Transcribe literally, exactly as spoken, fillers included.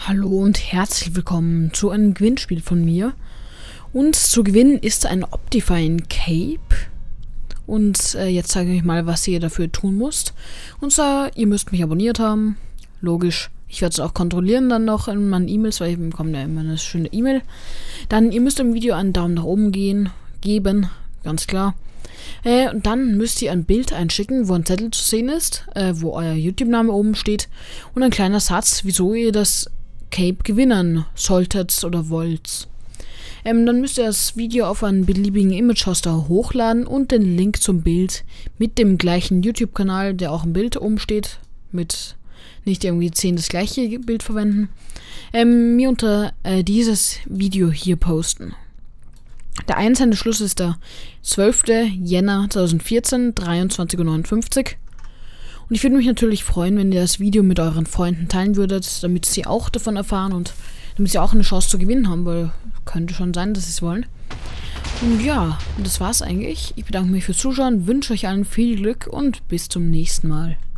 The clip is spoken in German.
Hallo und herzlich willkommen zu einem Gewinnspiel von mir. Und zu gewinnen ist ein Optifine Cape. Und äh, jetzt zeige ich euch mal, was ihr dafür tun müsst. Und zwar, ihr müsst mich abonniert haben. Logisch. Ich werde es auch kontrollieren dann noch in meinen E-Mails, weil ich bekomme ja immer eine schöne E-Mail. Dann, ihr müsst im Video einen Daumen nach oben gehen, geben, ganz klar. Äh, und dann müsst ihr ein Bild einschicken, wo ein Zettel zu sehen ist, äh, wo euer YouTube-Name oben steht. Und ein kleiner Satz, wieso ihr das Cape gewinnen solltet oder wollt. Ähm, dann müsst ihr das Video auf einen beliebigen Image-Hoster hochladen und den Link zum Bild mit dem gleichen YouTube-Kanal, der auch im Bild oben steht, mit nicht irgendwie zehn das gleiche Bild verwenden, ähm, mir unter äh, dieses Video hier posten. Der Einsendeschluss ist der zwölfter Jänner zweitausendvierzehn, dreiundzwanzig Uhr neunundfünfzig. Und ich würde mich natürlich freuen, wenn ihr das Video mit euren Freunden teilen würdet, damit sie auch davon erfahren und damit sie auch eine Chance zu gewinnen haben, weil könnte schon sein, dass sie es wollen. Und ja, das war's eigentlich. Ich bedanke mich fürs Zuschauen, wünsche euch allen viel Glück und bis zum nächsten Mal.